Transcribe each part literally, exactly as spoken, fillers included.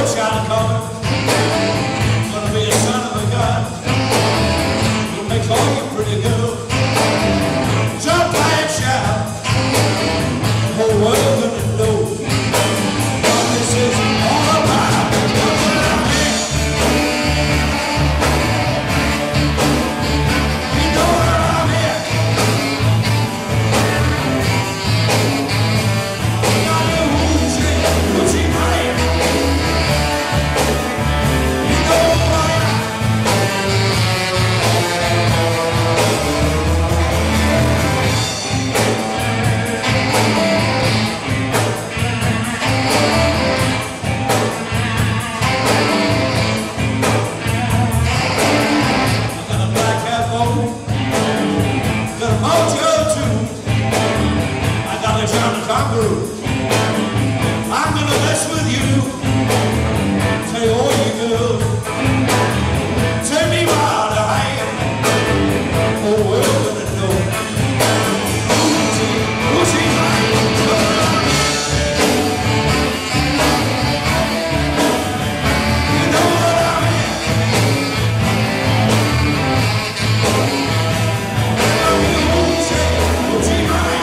child coming. Gonna be a son of a gun. Gonna make all you pretty girls jump high and shout. The whole world gonna know what this is all about. You know what I'm here. Got a hoochie, hoochie man. You know what I am. I'm gonna mess with you. Tell all you girls, tell me what I am. Oh, we're gonna know. Hoochie, hoochie, mine. You know what I mean. Hoochie, hoochie, mine.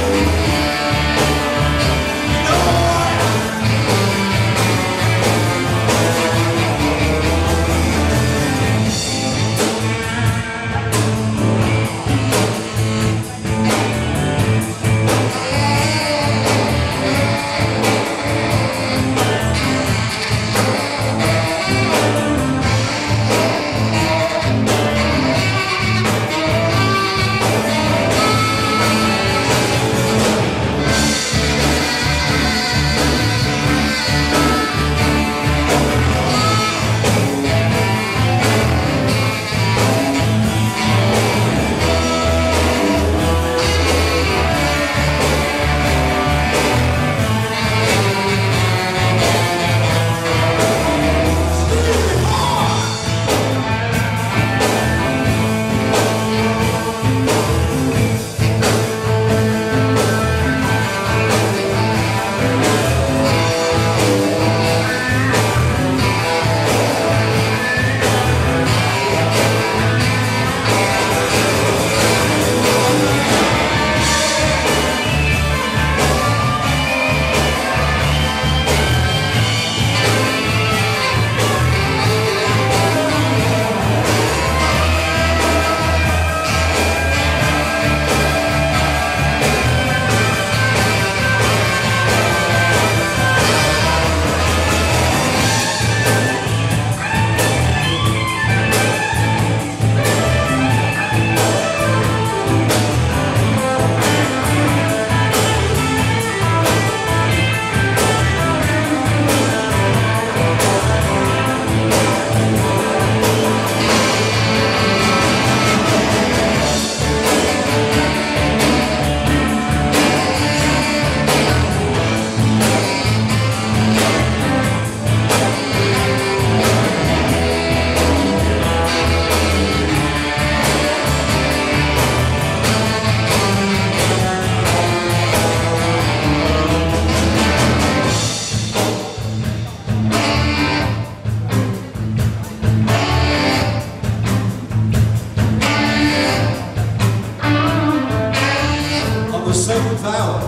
Seventh hour,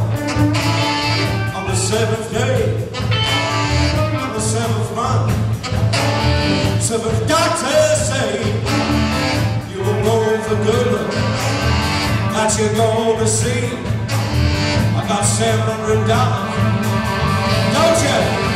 on the seventh day, on the seventh month, seventh doctors say you were born for good, that you're gonna see. I got seven hundred dollars, don't you?